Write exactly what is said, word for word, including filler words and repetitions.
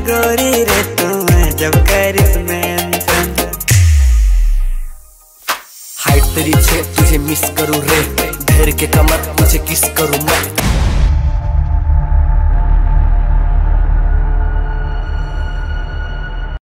गोरी रे तुम्हें जब करिस मेंशन। हाइट तेरी छे तुझे मिस करूँ रे, ढेर के कमर मुझे किस करूँ मैं।